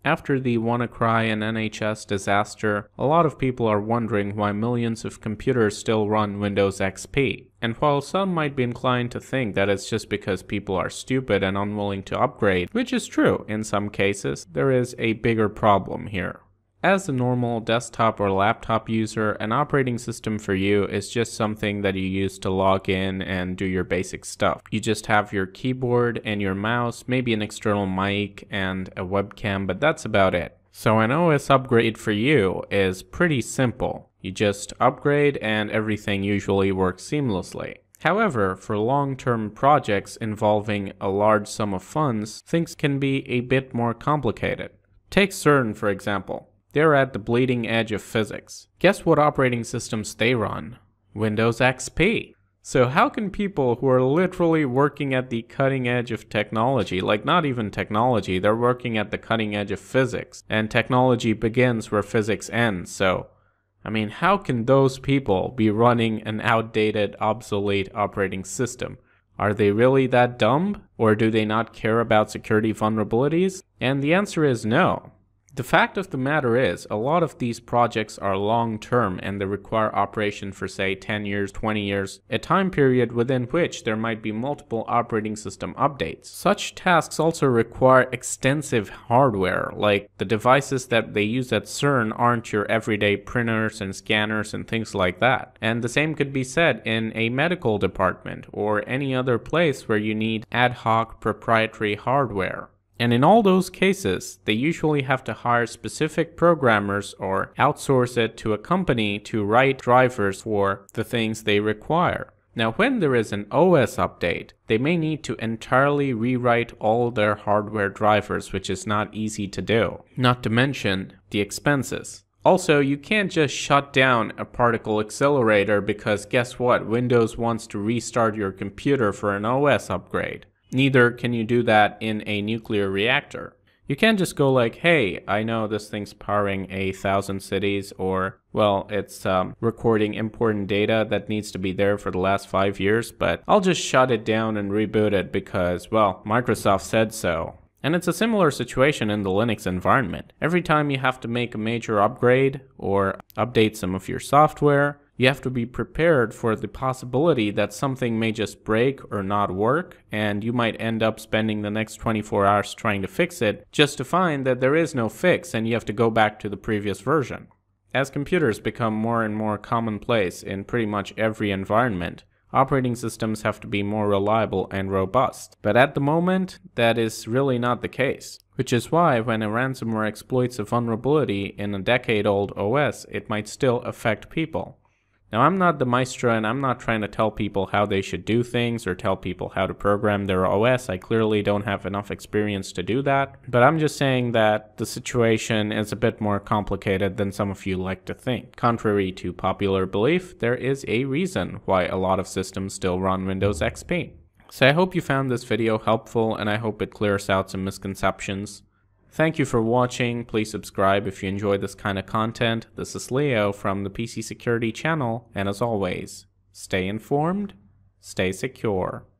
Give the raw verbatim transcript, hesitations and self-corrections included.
After the WannaCry and N H S disaster, a lot of people are wondering why millions of computers still run Windows X P. And while some might be inclined to think that it's just because people are stupid and unwilling to upgrade, which is true in some cases, there is a bigger problem here. As a normal desktop or laptop user, an operating system for you is just something that you use to log in and do your basic stuff. You just have your keyboard and your mouse, maybe an external mic and a webcam, but that's about it. So an O S upgrade for you is pretty simple. You just upgrade and everything usually works seamlessly. However, for long-term projects involving a large sum of funds, things can be a bit more complicated. Take CERN, for example. They're at the bleeding edge of physics. Guess what operating systems they run? Windows X P. So how can people who are literally working at the cutting edge of technology, like not even technology, they're working at the cutting edge of physics, and technology begins where physics ends, so I mean, how can those people be running an outdated, obsolete operating system? Are they really that dumb? Or do they not care about security vulnerabilities? And the answer is no. The fact of the matter is, a lot of these projects are long-term and they require operation for say ten years, twenty years, a time period within which there might be multiple operating system updates. Such tasks also require extensive hardware, like the devices that they use at CERN aren't your everyday printers and scanners and things like that. And the same could be said in a medical department or any other place where you need ad hoc proprietary hardware. And in all those cases, they usually have to hire specific programmers or outsource it to a company to write drivers for the things they require. Now, when there is an O S update, they may need to entirely rewrite all their hardware drivers, which is not easy to do, not to mention the expenses. Also, you can't just shut down a particle accelerator because guess what? Windows wants to restart your computer for an O S upgrade. Neither can you do that in a nuclear reactor. You can't just go like, hey, I know this thing's powering a thousand cities, or, well, it's um, recording important data that needs to be there for the last five years, but I'll just shut it down and reboot it because, well, Microsoft said so. And it's a similar situation in the Linux environment. Every time you have to make a major upgrade or update some of your software, you have to be prepared for the possibility that something may just break or not work, and you might end up spending the next twenty-four hours trying to fix it just to find that there is no fix and you have to go back to the previous version. As computers become more and more commonplace in pretty much every environment, operating systems have to be more reliable and robust. But at the moment, that is really not the case. Which is why when a ransomware exploits a vulnerability in a decade-old O S, it might still affect people. Now, I'm not the maestro and I'm not trying to tell people how they should do things or tell people how to program their O S. I clearly don't have enough experience to do that. But I'm just saying that the situation is a bit more complicated than some of you like to think. Contrary to popular belief, there is a reason why a lot of systems still run Windows X P. So I hope you found this video helpful and I hope it clears out some misconceptions. Thank you for watching. Please subscribe if you enjoy this kind of content. This is Leo from the P C Security channel, and as always, stay informed, stay secure.